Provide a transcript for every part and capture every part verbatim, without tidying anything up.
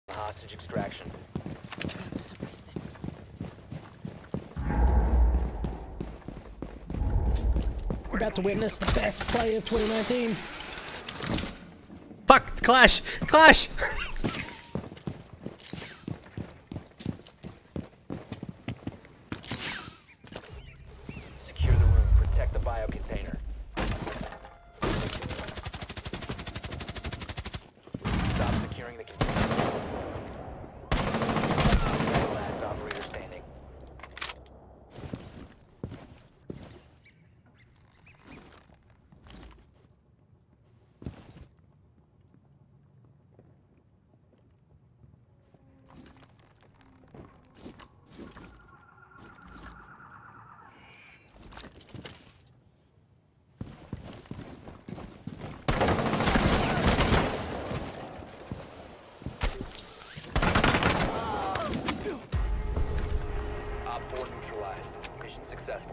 Hostage extraction. We're about to witness the best play of twenty nineteen. Fuck! Clash! Clash! Secure the room. Protect the bio container. Stop securing the container. Last operator standing. Op four neutralized. Mission successful.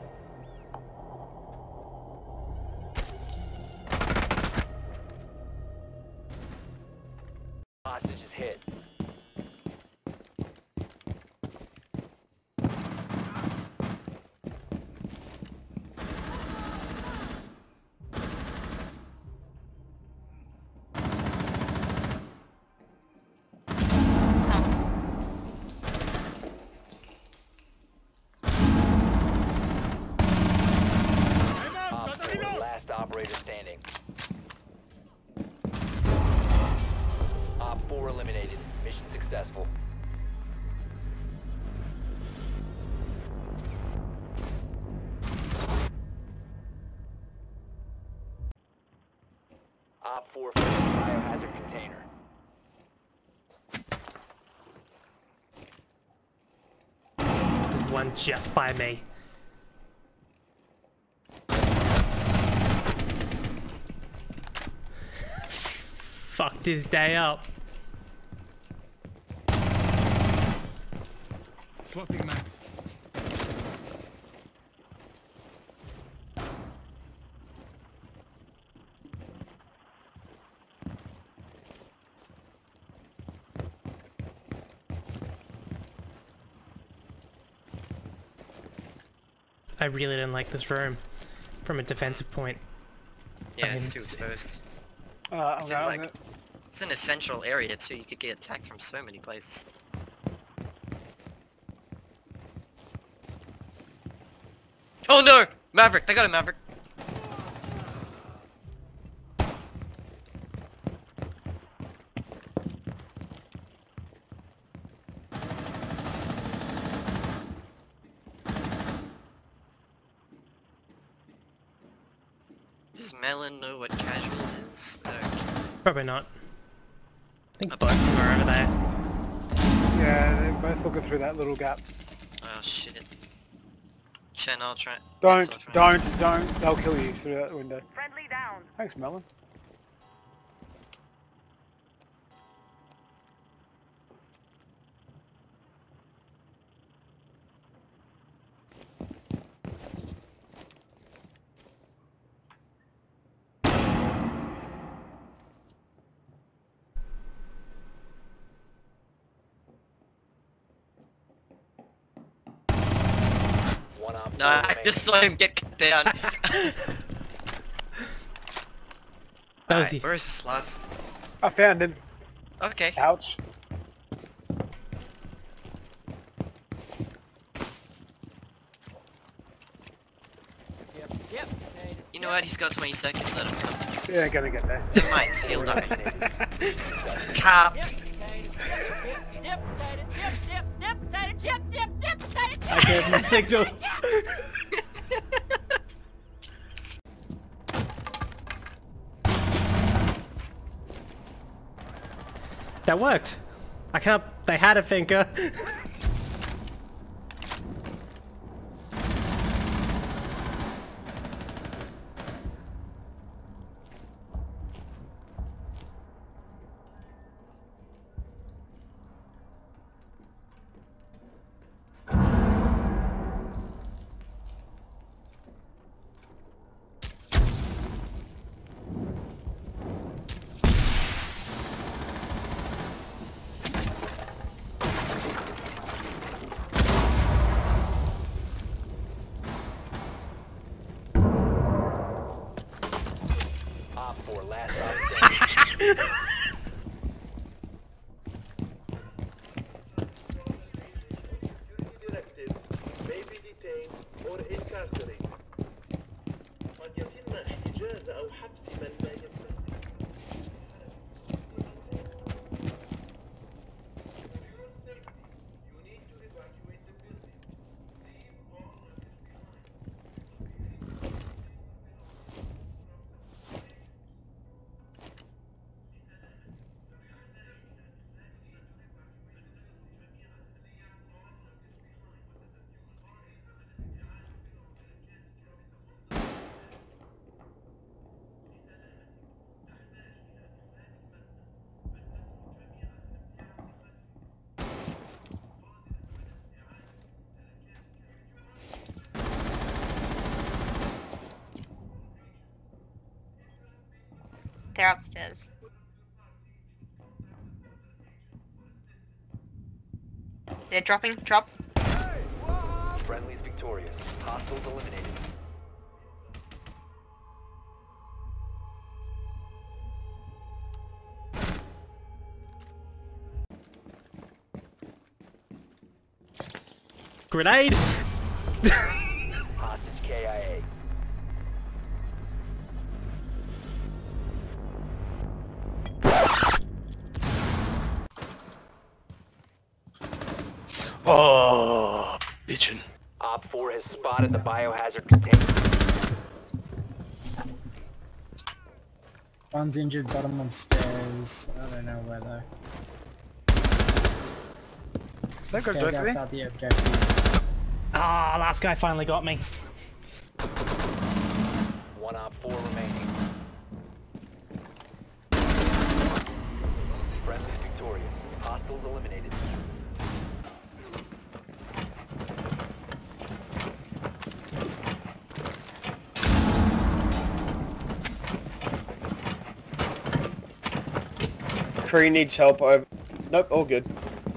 Hostage is hit. Op four, last operator standing. Op four eliminated. Mission successful. Op four found the biohazard container. One just by me. Fucked his day up. Swapping max. I really didn't like this room from a defensive point. Yeah, I it's mean, too exposed. Uh, It's I'm in, out of like, it. it's in a central area too. You could get attacked from so many places. Oh no! Maverick! They got a Maverick! Does Melon know what casual is? Okay. Probably not. I think Up. both of them are over there. Yeah, they're both looking through that little gap. Oh shit. Chen, I'll try. Don't, I'll try. don't, don't. They'll kill you through that window. Friendly down. Thanks, Melon. One op No, four I remaining. just saw him get cut down. That was Alright, the- where is this last? I found him. Okay. Ouch. You know what? He's got twenty seconds. Let him come to us. Yeah, gonna get there. Never mind. He'll die. Cap. I gave him a signal. That worked. I can't. They had a thinker. العسكري قد يتم احتجاز أو حبس من لا يستخدم. You need to evacuate the building. Leave all luggage behind. They're upstairs. They're dropping. Drop. Friendly's victorious. Hostiles eliminated. Grenade! Hostage K I A. Oh, bitchin'. Op four has spotted the biohazard container. One's injured, bottom of stairs. I don't know where though. Don't go Stairs directly. outside the objective. Ah, last guy finally got me. One Op four remaining. Friendly's victorious. Hostiles eliminated. Cree needs help over. Nope, all good.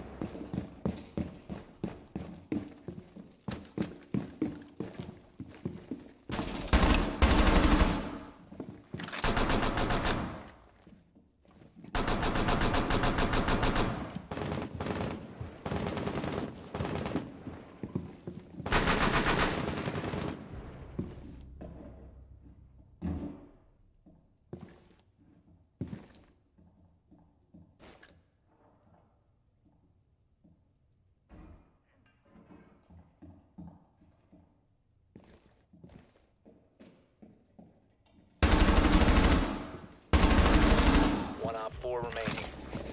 One Op four remaining.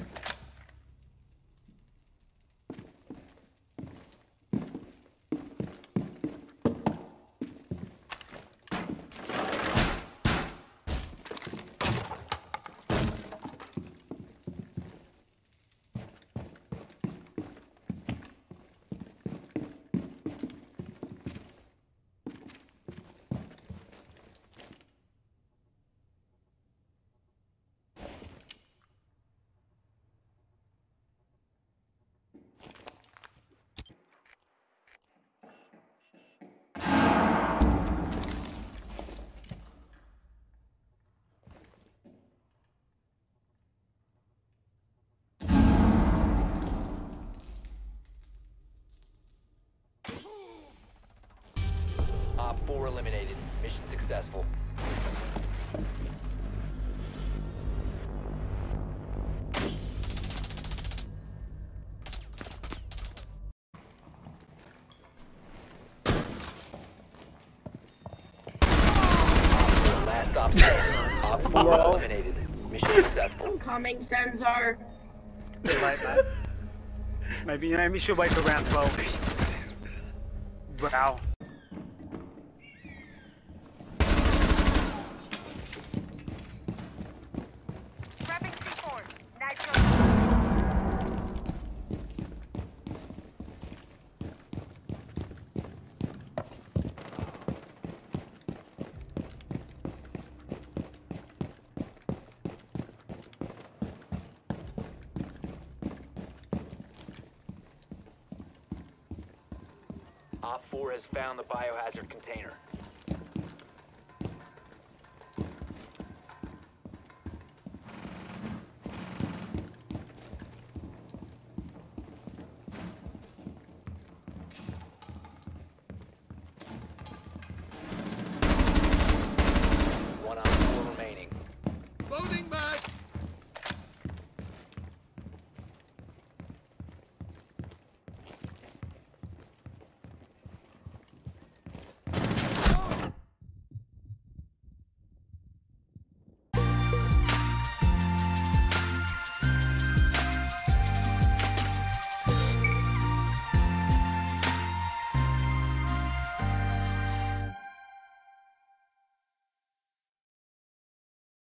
Op four eliminated. Mission successful. Last stop standing. Op four eliminated. Mission successful. Coming, Sensor. Too late, mate. Maybe, maybe you should wait till round twelve. Wow. Grabbing C four. Nitro. Op four has found the biohazard container.